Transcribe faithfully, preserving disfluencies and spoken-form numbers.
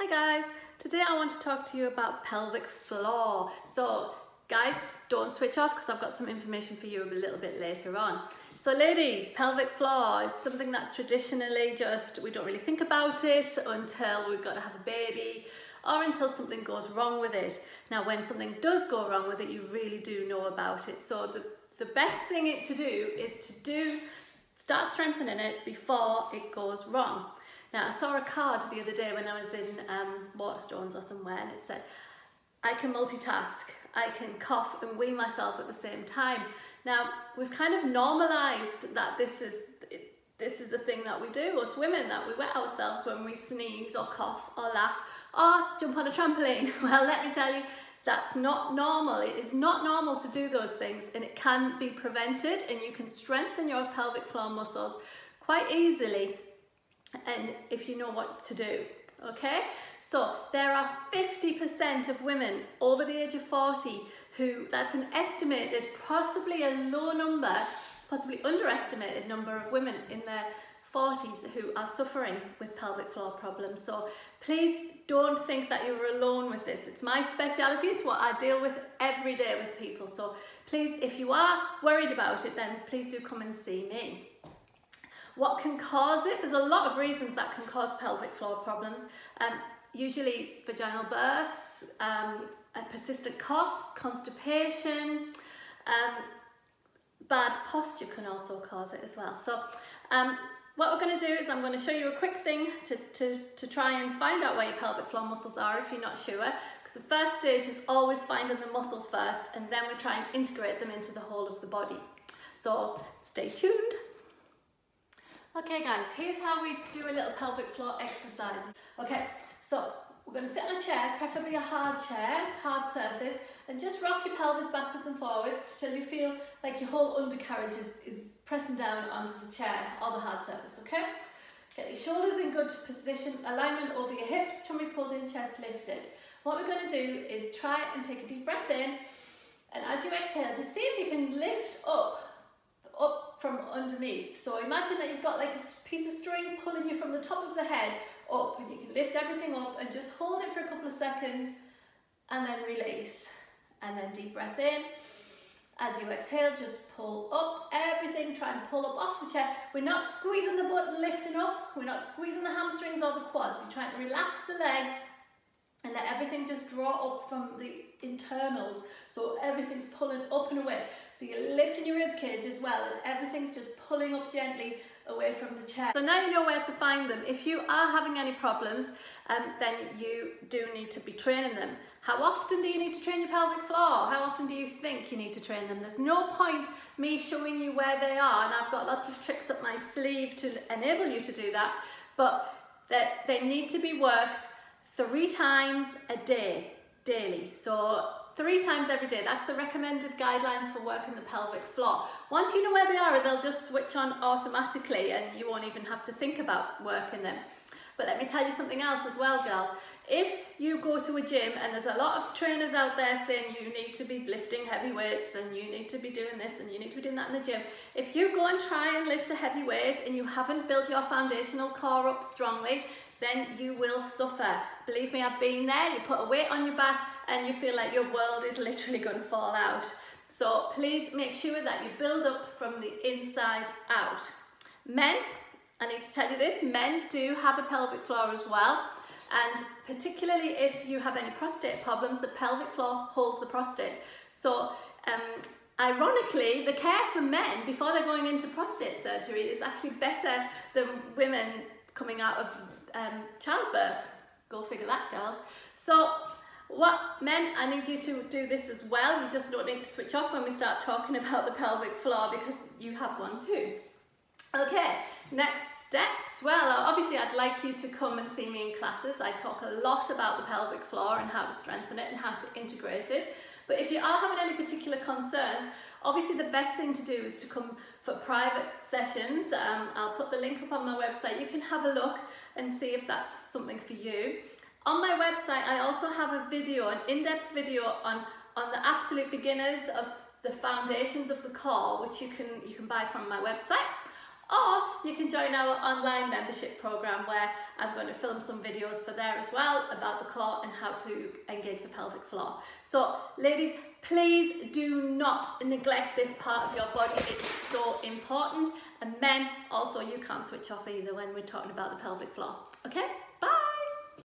Hi guys, today I want to talk to you about pelvic floor. So guys, don't switch off because I've got some information for you a little bit later on. So ladies, pelvic floor, it's something that's traditionally just, we don't really think about it until we've got to have a baby or until something goes wrong with it. Now when something does go wrong with it, you really do know about it. So the, the best thing to do is to do, start strengthening it before it goes wrong. Now I saw a card the other day when I was in um, Waterstones or somewhere, and it said, I can multitask, I can cough and wee myself at the same time. Now we've kind of normalised that this is, this is a thing that we do, us women, that we wet ourselves when we sneeze or cough or laugh or jump on a trampoline. Well, let me tell you, that's not normal. It is not normal to do those things, and it can be prevented, and you can strengthen your pelvic floor muscles quite easily, and if you know what to do. Okay, so there are fifty percent of women over the age of forty who, that's an estimated, possibly a low number, possibly underestimated number of women in their forties who are suffering with pelvic floor problems. So please don't think that you're alone with this. It's my speciality, it's what I deal with every day with people. So please, if you are worried about it, then please do come and see me. What can cause it? There's a lot of reasons that can cause pelvic floor problems. Um, usually vaginal births, um, a persistent cough, constipation, um, bad posture can also cause it as well. So um, what we're going to do is I'm going to show you a quick thing to, to, to try and find out where your pelvic floor muscles are if you're not sure. Because the first stage is always finding the muscles first, and then we try and integrate them into the whole of the body. So stay tuned. Okay guys, here's how we do a little pelvic floor exercise. Okay, so we're going to sit on a chair, preferably a hard chair, hard surface, and just rock your pelvis backwards and forwards till you feel like your whole undercarriage is, is pressing down onto the chair or the hard surface, okay? Get your shoulders in good position, alignment over your hips, tummy pulled in, chest lifted. What we're going to do is try and take a deep breath in, and as you exhale, just see if you can lift up up from underneath. So imagine that you've got like a piece of string pulling you from the top of the head up, and you can lift everything up and just hold it for a couple of seconds and then release, and then deep breath in. As you exhale, just pull up everything, try and pull up off the chair. We're not squeezing the butt and lifting up, we're not squeezing the hamstrings or the quads. You're trying to relax the legs and let everything just draw up from the internals, so everything's pulling up and away. So you're lifting your rib cage as well, and everything's just pulling up gently away from the chair. So now you know where to find them. If you are having any problems, um, then you do need to be training them. How often do you need to train your pelvic floor? How often do you think you need to train them? There's no point me showing you where they are, and I've got lots of tricks up my sleeve to enable you to do that, but they, they need to be worked three times a day, daily. So three times every day, that's the recommended guidelines for working the pelvic floor. Once you know where they are, they'll just switch on automatically and you won't even have to think about working them. But let me tell you something else as well, girls. If you go to a gym and there's a lot of trainers out there saying you need to be lifting heavy weights and you need to be doing this and you need to be doing that in the gym, if you go and try and lift a heavy weight and you haven't built your foundational core up strongly, then you will suffer. Believe me, I've been there. You put a weight on your back and you feel like your world is literally going to fall out. So please make sure that you build up from the inside out. Men, I need to tell you this, men do have a pelvic floor as well. And particularly if you have any prostate problems, the pelvic floor holds the prostate. So um, ironically, the care for men before they're going into prostate surgery is actually better than women coming out of um, childbirth. Go figure that, girls. So what, men, I need you to do this as well. You just don't need to switch off when we start talking about the pelvic floor, because you have one too. Okay, next steps. Well, obviously I'd like you to come and see me in classes. I talk a lot about the pelvic floor and how to strengthen it and how to integrate it. But if you are having any particular concerns, obviously the best thing to do is to come for private sessions. Um, I'll put the link up on my website. You can have a look and see if that's something for you. On my website, I also have a video, an in-depth video on, on the absolute beginners of the foundations of the core, which you can, you can buy from my website. Or you can join our online membership program where I'm going to film some videos for there as well about the core and how to engage the pelvic floor. So ladies, please do not neglect this part of your body. It's so important. And men, also, you can't switch off either when we're talking about the pelvic floor. Okay, bye.